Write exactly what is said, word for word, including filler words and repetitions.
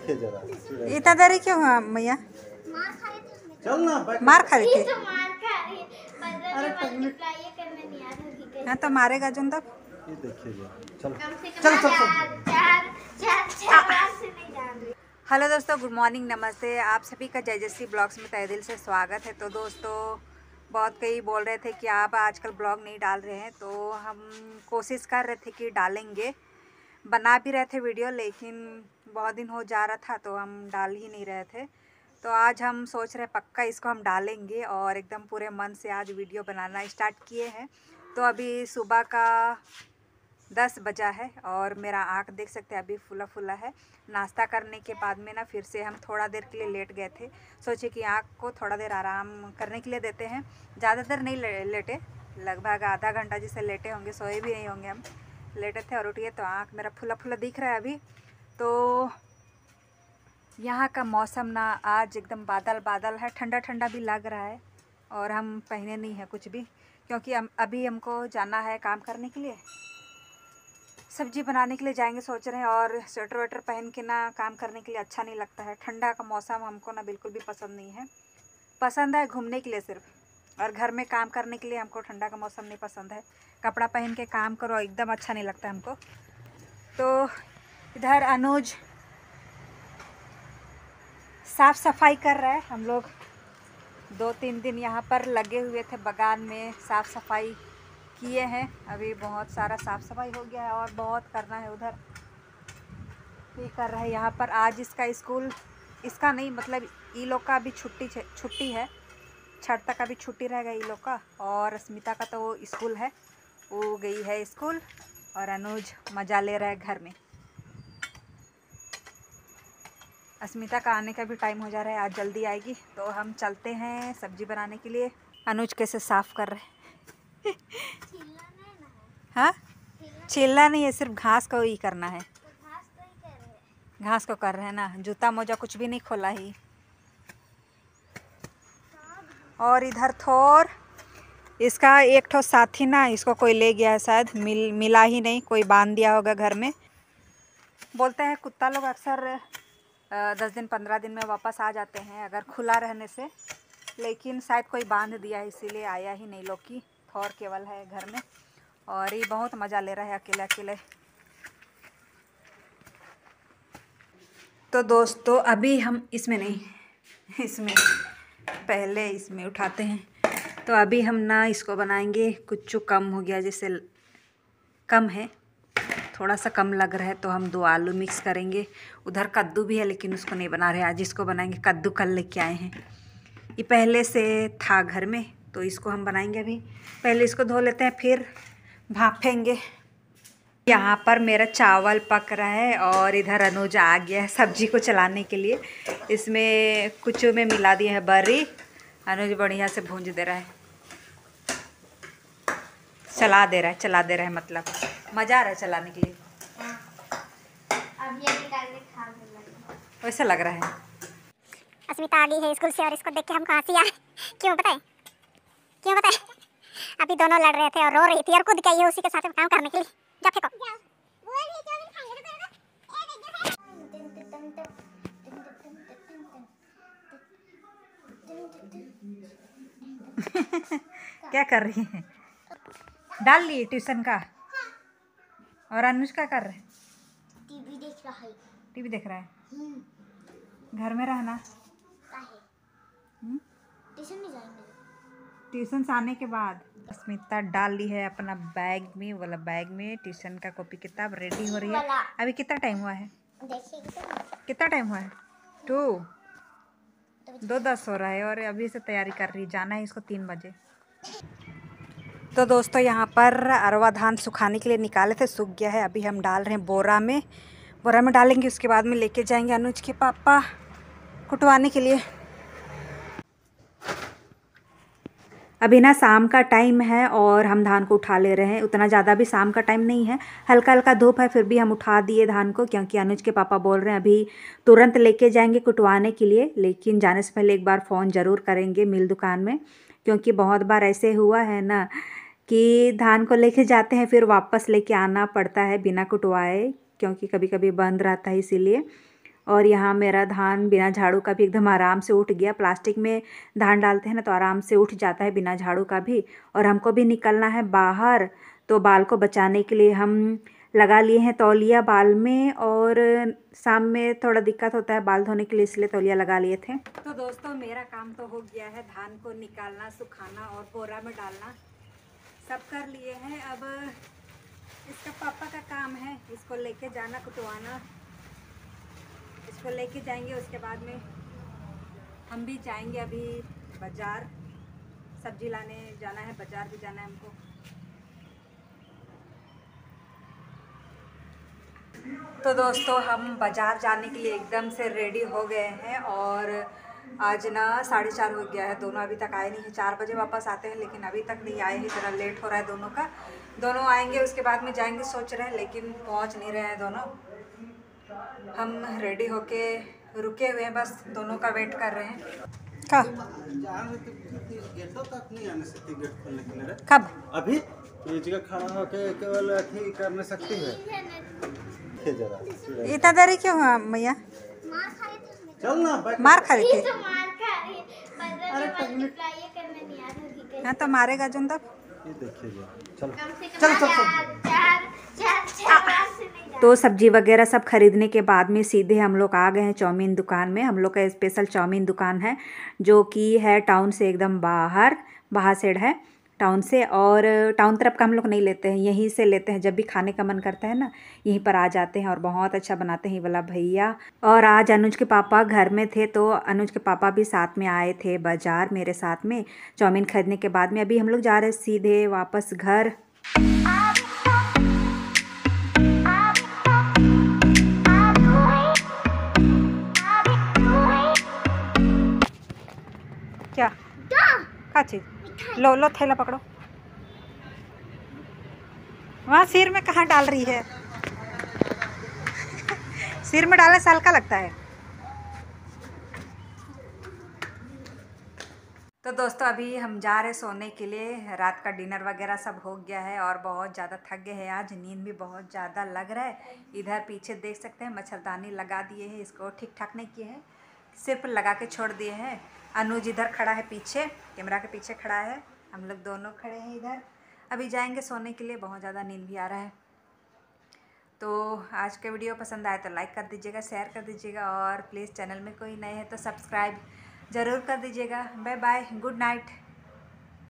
देखे जरा इतना देरी क्यों हुआ मैया? चल ना मार खा रही थी। अरे हाँ तो मारेगा जो तब। ये देखिए जरा चल चल चल। हेलो दोस्तों, गुड मॉर्निंग, नमस्ते। आप सभी का जय जयश्री ब्लॉग्स में तहे दिल से स्वागत है। तो दोस्तों, बहुत कई बोल रहे थे कि आप आजकल ब्लॉग नहीं डाल रहे हैं, तो हम कोशिश कर रहे थे कि डालेंगे, बना भी रहे थे वीडियो, लेकिन बहुत दिन हो जा रहा था तो हम डाल ही नहीं रहे थे। तो आज हम सोच रहे पक्का इसको हम डालेंगे और एकदम पूरे मन से आज वीडियो बनाना स्टार्ट किए हैं। तो अभी सुबह का दस बजा है और मेरा आँख देख सकते हैं अभी फुला फुला है। नाश्ता करने के बाद में ना फिर से हम थोड़ा देर के लिए लेट गए थे। सोचे कि आँख को थोड़ा देर आराम करने के लिए देते हैं। ज़्यादा देर नहीं लेटे, लगभग आधा घंटा जिसे लेटे होंगे, सोए भी नहीं होंगे हम। लेटे थे और उठिए तो आँख मेरा फुला फुला दिख रहा है अभी। तो यहाँ का मौसम ना आज एकदम बादल बादल है, ठंडा ठंडा भी लग रहा है। और हम पहने नहीं हैं कुछ भी, क्योंकि हम अभी हमको जाना है काम करने के लिए, सब्जी बनाने के लिए जाएंगे सोच रहे हैं। और स्वेटर वेटर पहन के ना काम करने के लिए अच्छा नहीं लगता है। ठंडा का मौसम हमको ना बिल्कुल भी पसंद नहीं है। पसंद है घूमने के लिए सिर्फ, और घर में काम करने के लिए हमको ठंडा का मौसम नहीं पसंद है। कपड़ा पहन के काम करो एकदम अच्छा नहीं लगता हमको। तो इधर अनुज साफ़ सफाई कर रहा है। हम लोग दो तीन दिन यहाँ पर लगे हुए थे, बगान में साफ़ सफाई किए हैं। अभी बहुत सारा साफ़ सफाई हो गया है और बहुत करना है। उधर भी कर रहे हैं। यहाँ पर आज इसका स्कूल, इसका नहीं मतलब ई लोग का भी छुट्टी छुट्टी है, छठ तक का भी छुट्टी रहेगा ई लोग का। और अस्मिता का तो स्कूल है, वो गई है स्कूल, और अनुज मज़ा ले रहा है घर में। अस्मिता का आने का भी टाइम हो जा रहा है, आज जल्दी आएगी। तो हम चलते हैं सब्जी बनाने के लिए। अनुज कैसे साफ़ कर रहे हैं। हाँ, छीलना नहीं है, सिर्फ घास को ही करना है। घास को कर रहे हैं ना, जूता मोजा कुछ भी नहीं खोला ही। और इधर थोर इसका एक ठो साथी ना, इसको कोई ले गया है शायद, मिल मिला ही नहीं, कोई बांध दिया होगा घर में। बोलते हैं कुत्ता लोग अक्सर दस दिन पंद्रह दिन में वापस आ जाते हैं अगर खुला रहने से, लेकिन शायद कोई बांध दिया इसीलिए आया ही नहीं। लोग की थोर केवल है घर में और ये बहुत मज़ा ले रहा है अकेले अकेले। तो दोस्तों, अभी हम इसमें नहीं, इसमें पहले इसमें उठाते हैं। तो अभी हम ना इसको बनाएंगे, कुछ कम हो गया, जैसे कम है, थोड़ा सा कम लग रहा है, तो हम दो आलू मिक्स करेंगे। उधर कद्दू भी है लेकिन उसको नहीं बना रहे, आज इसको बनाएंगे। कद्दू कल लेके आए हैं, ये पहले से था घर में, तो इसको हम बनाएंगे। अभी पहले इसको धो लेते हैं, फिर भापेंगे। यहाँ पर मेरा चावल पक रहा है और इधर अनुज आ गया है सब्जी को चलाने के लिए। इसमें कुछ में मिला दिया है बरी, अनुज बढ़िया से भूंज दे रहा है, चला दे रहा है, चला दे रहा है मतलब मज़ा आ रहा है चलाने के लिए। वैसा लग रहा है। अस्मिता आ गई है स्कूल से और इसको देख के हमको हंसी आए। क्यों बताए क्यों बताए अभी दोनों लड़ रहे थे और रो रही थी और खुद गई है उसी के साथ काम करने के लिए। जा फेंको। क्या कर रही है? डाल लिए ट्यूशन का। और अनुज क्या कर रहे हैं? टीवी देख रहा है। टीवी देख रहा है। घर में रहना, ट्यूशन नहीं जाएंगे। ट्यूशन से आने के बाद अस्मिता डाल ली है अपना बैग में, वाला बैग में ट्यूशन का कॉपी किताब रेडी हो रही है। अभी कितना टाइम हुआ है? कितना टाइम हुआ है? टू दो दस हो रहा है और अभी से तैयारी कर रही है, जाना है इसको तीन बजे। तो दोस्तों, यहाँ पर अरवा धान सुखाने के लिए निकाले थे, सूख गया है। अभी हम डाल रहे हैं बोरा में, बोरा में डालेंगे, उसके बाद में लेके जाएंगे अनुज के पापा कुटवाने के लिए। अभी ना शाम का टाइम है और हम धान को उठा ले रहे हैं। उतना ज़्यादा भी शाम का टाइम नहीं है, हल्का हल्का धूप है, फिर भी हम उठा दिए धान को, क्योंकि अनुज के पापा बोल रहे हैं अभी तुरंत लेके जाएंगे कुटवाने के लिए। लेकिन जाने से पहले एक बार फ़ोन ज़रूर करेंगे मिल दुकान में, क्योंकि बहुत बार ऐसे हुआ है ना कि धान को लेके जाते हैं फिर वापस लेके आना पड़ता है बिना कुटवाए, क्योंकि कभी कभी बंद रहता है इसीलिए। और यहाँ मेरा धान बिना झाड़ू का भी एकदम आराम से उठ गया। प्लास्टिक में धान डालते हैं ना तो आराम से उठ जाता है बिना झाड़ू का भी। और हमको भी निकलना है बाहर, तो बाल को बचाने के लिए हम लगा लिए हैं तौलिया बाल में। और शाम में थोड़ा दिक्कत होता है बाल धोने के लिए, इसलिए तौलिया लगा लिए थे। तो दोस्तों मेरा काम तो हो गया है, धान को निकालना, सुखाना और बोरा में डालना सब कर लिए हैं। अब इसका पापा का काम है, इसको लेके जाना, कुटवाना। इसको लेके जाएंगे, उसके बाद में हम भी जाएंगे अभी बाज़ार, सब्जी लाने जाना है, बाज़ार भी जाना है हमको। तो दोस्तों हम बाज़ार जाने के लिए एकदम से रेडी हो गए हैं। और आज ना साढ़े चार हो गया है, दोनों अभी तक आए नहीं हैं। चार बजे वापस आते हैं लेकिन अभी तक नहीं आए हैं, इतना लेट हो रहा है दोनों का। दोनों आएंगे उसके बाद में जाएंगे सोच रहे हैं, लेकिन पहुंच नहीं रहे हैं दोनों। हम रेडी होके रुके हुए हैं, बस दोनों का वेट कर रहे हैं। का कब अभी ये जगह खड़ा होके केवल अथी कर नहीं सकती है। जरा इतना देरी क्यों हुआ मैया? मार खा रही थी उसमें। चल ना बैठ। मार खा रही ये थी? तो मार खा रही है, पंद्रह के मल्टीप्लाई करने नहीं आता ठीक है। हाँ तो मारेगा जो तब। ये देखिए जरा, चलो कम से कम चल चल चार चार चार चार बार से नहीं जा। तो सब्जी वगैरह सब खरीदने के बाद में सीधे हम लोग आ गए हैं चाउमीन दुकान में। हम लोग का स्पेशल चाउमीन दुकान है जो कि है टाउन से एकदम बाहर, बाहर साइड है टाउन से। और टाउन तरफ का हम लोग नहीं लेते हैं, यहीं से लेते हैं। जब भी खाने का मन करता है ना यहीं पर आ जाते हैं, और बहुत अच्छा बनाते हैं ये वाला भैया। और आज अनुज के पापा घर में थे तो अनुज के पापा भी साथ में आए थे बाज़ार मेरे साथ में चाउमीन खरीदने के बाद में। अभी हम लोग जा रहे हैं सीधे वापस घर। क्या क्या चीज़? लो लो थैला पकड़ो। वहाँ सिर में कहाँ डाल रही है? सिर में डालने से हल्का लगता है। तो दोस्तों अभी हम जा रहे सोने के लिए। रात का डिनर वगैरह सब हो गया है और बहुत ज़्यादा थक गए हैं, आज नींद भी बहुत ज़्यादा लग रहा है। इधर पीछे देख सकते हैं मच्छरदानी लगा दिए हैं, इसको ठीक ठाक नहीं किए हैं, सिर्फ लगा के छोड़ दिए हैं। अनुज इधर खड़ा है पीछे, कैमरा के पीछे खड़ा है, हम लोग दोनों खड़े हैं इधर। अभी जाएंगे सोने के लिए, बहुत ज़्यादा नींद भी आ रहा है। तो आज का वीडियो पसंद आए तो लाइक कर दीजिएगा, शेयर कर दीजिएगा, और प्लीज़ चैनल में कोई नए हैं तो सब्सक्राइब ज़रूर कर दीजिएगा। Bye bye, good night.